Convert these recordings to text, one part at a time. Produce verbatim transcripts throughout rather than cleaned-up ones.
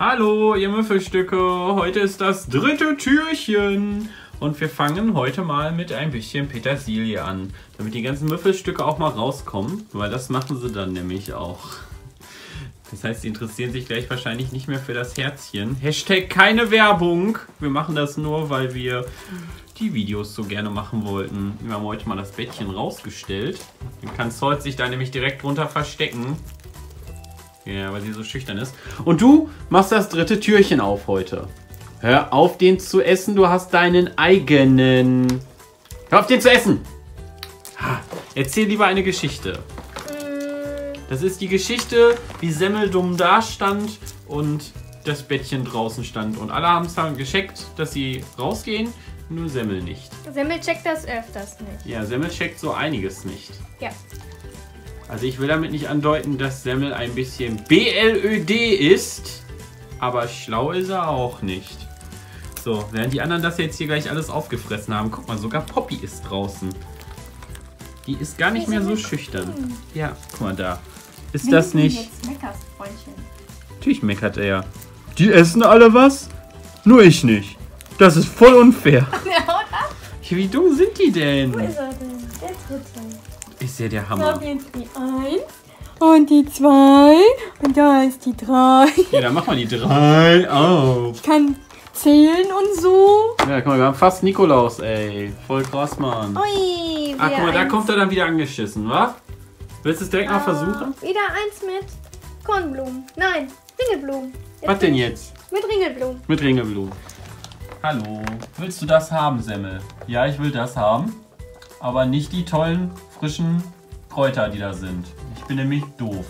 Hallo, ihr Müffelstücke. Heute ist das dritte Türchen. Und wir fangen heute mal mit ein bisschen Petersilie an. Damit die ganzen Müffelstücke auch mal rauskommen. Weil das machen sie dann nämlich auch. Das heißt, sie interessieren sich gleich wahrscheinlich nicht mehr für das Herzchen. Hashtag keine Werbung. Wir machen das nur, weil wir die Videos so gerne machen wollten. Wir haben heute mal das Bettchen rausgestellt. Dann kann Salt sich da nämlich direkt drunter verstecken. Ja, weil sie so schüchtern ist. Und du machst das dritte Türchen auf heute. Hör auf, den zu essen. Du hast deinen eigenen. Hör auf, den zu essen. Ha, erzähl lieber eine Geschichte. Das ist die Geschichte, wie Semmel dumm da stand und das Bettchen draußen stand. Und alle haben es dann gescheckt, dass sie rausgehen, nur Semmel nicht. Semmel checkt das öfters nicht. Ja, Semmel checkt so einiges nicht. Ja. Also ich will damit nicht andeuten, dass Semmel ein bisschen B L Ö D ist, aber schlau ist er auch nicht. So, während die anderen das jetzt hier gleich alles aufgefressen haben, guck mal, sogar Poppy ist draußen. Die ist gar nicht mehr so schüchtern. Ja, guck mal da. Ist das nicht... Jetzt meckerst, Freundchen. Natürlich meckert er ja. Die essen alle was? Nur ich nicht. Das ist voll unfair. Der haut ab. Wie dumm sind die denn? Wo ist er denn? Der dritte. Ist ja der Da Hammer. ist die eins und die zwei und da ist die drei. Ja, dann machen wir die drei auf. Ich kann zählen und so. Ja, guck mal, wir haben fast Nikolaus, ey. Voll krass, Mann. Ui, Ach, guck mal, da eins. kommt er dann wieder angeschissen, wa? Willst du es direkt mal Ah, versuchen? Wieder eins mit Kornblumen. Nein, Ringelblumen. Jetzt Was denn bin ich jetzt? Mit Ringelblumen. Mit Ringelblumen. Hallo. Willst du das haben, Semmel? Ja, ich will das haben. Aber nicht die tollen, frischen Kräuter, die da sind. Ich bin nämlich doof.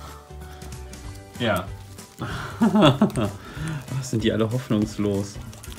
Ja. Ach, sind die alle hoffnungslos.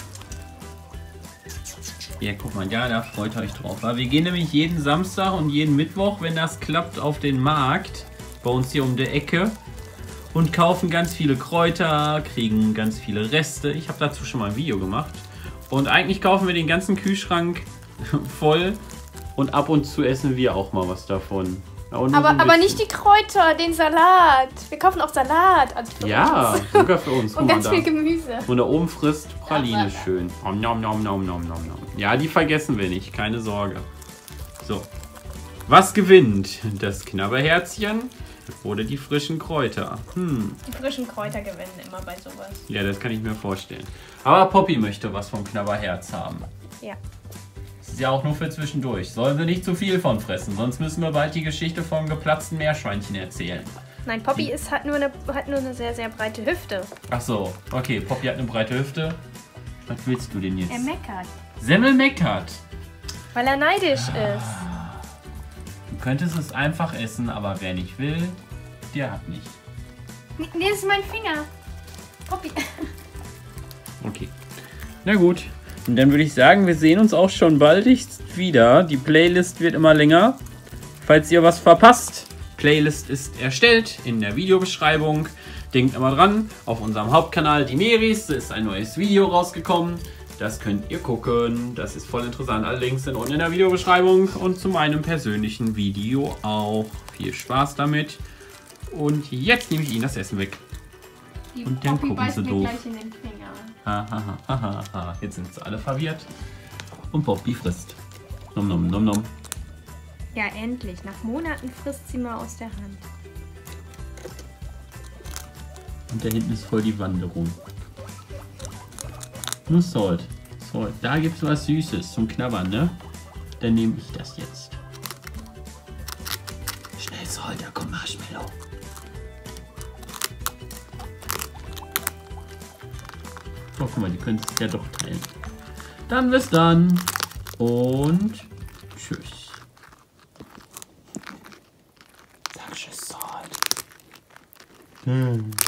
Ja, guck mal, ja, da freut euch drauf. Weil wir gehen nämlich jeden Samstag und jeden Mittwoch, wenn das klappt, auf den Markt. Bei uns hier um der Ecke. Und kaufen ganz viele Kräuter, kriegen ganz viele Reste. Ich habe dazu schon mal ein Video gemacht. Und eigentlich kaufen wir den ganzen Kühlschrank voll. Und ab und zu essen wir auch mal was davon. Ja, Aber, so aber nicht die Kräuter, den Salat. Wir kaufen auch Salat. Also für Ja, uns. sogar für uns. Und Guck mal ganz da. viel Gemüse. Und da oben frisst Praline schön. Nom, nom, nom, nom, nom, nom. Ja, die vergessen wir nicht, keine Sorge. So. Was gewinnt? Das Knabberherzchen oder die frischen Kräuter? Hm. Die frischen Kräuter gewinnen immer bei sowas. Ja, das kann ich mir vorstellen. Aber Poppy möchte was vom Knabberherz haben. Ja. Das ist ja auch nur für zwischendurch. Sollen wir nicht zu viel von fressen, sonst müssen wir bald die Geschichte vom geplatzten Meerschweinchen erzählen. Nein, Poppy ist, hat, nur eine, hat nur eine sehr, sehr breite Hüfte. Ach so, okay, Poppy hat eine breite Hüfte. Was willst du denn jetzt? Er meckert. Semmel meckert. Weil er neidisch ist. Du könntest es einfach essen, aber wer nicht will, der hat nicht. Nee, das ist mein Finger. Poppy. Okay. Na gut. Und dann würde ich sagen, wir sehen uns auch schon bald wieder. Die Playlist wird immer länger. Falls ihr was verpasst, Playlist ist erstellt in der Videobeschreibung. Denkt immer dran, auf unserem Hauptkanal Die Meris ist ein neues Video rausgekommen. Das könnt ihr gucken. Das ist voll interessant. Alle Links sind unten in der Videobeschreibung und zu meinem persönlichen Video auch. Viel Spaß damit. Und jetzt nehme ich Ihnen das Essen weg. Die Und dann Poppy gucken beißt sie mir doof. gleich in den Finger. Ha, ha, ha, ha, ha. Jetzt sind sie alle verwirrt. Und Poppy frisst. Nom, nom, nom, nom. Ja, endlich. Nach Monaten frisst sie mal aus der Hand. Und da hinten ist voll die Wanderung. Nur Salt. Salt. Da gibt es was Süßes zum Knabbern, ne? Dann nehme ich das jetzt. Schnell, Salt, da kommt Marshmallow. Oh, guck mal, die können es ja doch teilen. Dann bis dann. Und tschüss. Sag tschüss, Salt. Hm.